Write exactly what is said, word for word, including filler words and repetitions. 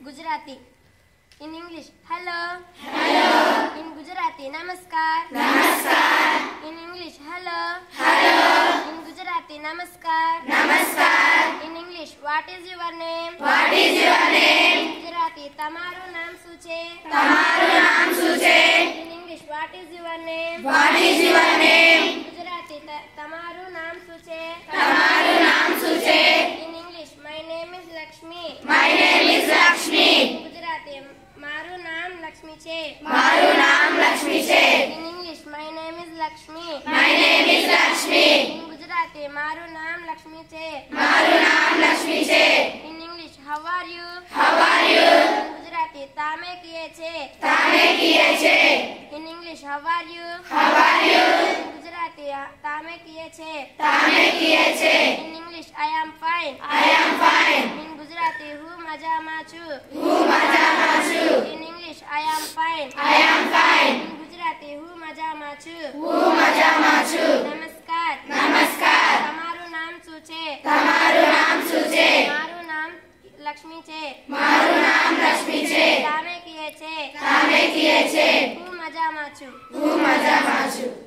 Gujarati. In English, hello. Hello. In Gujarati, namaskar. Namaskar. In English, hello. Hello. In Gujarati, namaskar. Namaskar. In English, what is your name? What is your name? In Gujarati, tamaru naam શું છે? તમારું નામ શું છે? In English, what is your name? What is your name? In Gujarati, તમારું નામ શું છે? તમારું નામ શું છે? In English, my name is Lakshmi. My name is Lakshmi. In Gujarati, મારું નામ લક્ષ્મી છે. મારું નામ લક્ષ્મી છે. In English, my name is Lakshmi. My name is Lakshmi. In Gujarati, મારું નામ લક્ષ્મી છે. મારું નામ લક્ષ્મી છે. In English, how are you? How are you? In Gujarati, તમે કીએ છે? તમે કીએ છે? In English, how are you? How are you? In Gujarati, તમે કીએ છે? તમે કીએ છે? In English, I am fine. I am fine. In Gujarati, હું મજામાં છું. હું મજામાં છું. In English, I am fine. I am fine. In Gujarati, હું મજામાં છું. હું મજામાં છું. નમસ્કાર. નમસ્કાર. તમારું નામ શું છે? તમારું નામ શું છે? મારું નામ લક્ષ્મી છે. મારું નામ લક્ષ્મી છે. તમે કીએ છે? તમે કીએ છે? હું મજામાં છું. હું મજામાં છું.